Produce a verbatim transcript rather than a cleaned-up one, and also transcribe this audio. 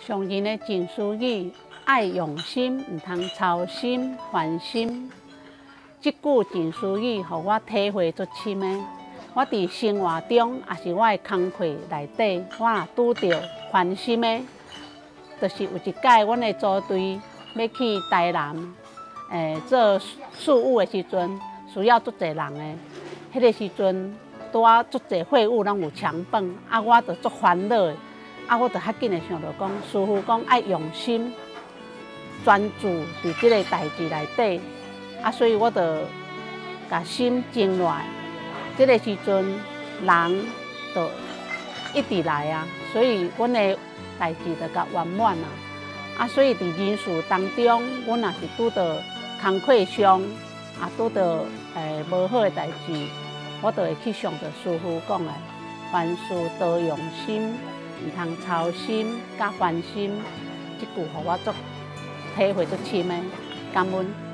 上人的净思语，爱用心，唔通操心烦心。这句净思语，互我体会足深的。我伫生活中，也是我的工课内底，我若拄着烦心的，就是有一届，阮的组队要去台南，诶，做事务的时阵，需要足侪人的。迄个时阵，拄啊足侪会务拢有抢饭，啊，我着足烦恼的。啊，我着较紧的想着讲，师傅讲爱用心，专注伫即个代志内底，啊，所以我着甲心静落来。即个时阵，人就一直来啊，所以阮的代志就甲圆满啊。啊，所以伫人事当中，阮若是拄到工课上，啊，拄到诶无好的代志，我就会去想着师傅讲的，凡事多用心。唔通操心、甲烦心，即句互我足体会足深的，感恩。